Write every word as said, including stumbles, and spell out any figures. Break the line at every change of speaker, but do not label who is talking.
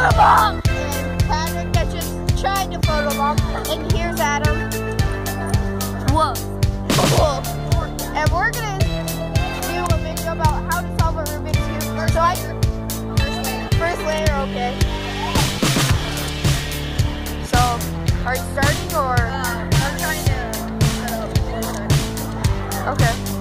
photobomb! And Patrick has just tried to photobomb. And here's Adam. Whoa. Cool. And we're gonna do a video about how to solve a Rubik's Cube. So I, first layer. First layer, okay. So, are you starting or? Uh, I'm trying to. Uh, okay.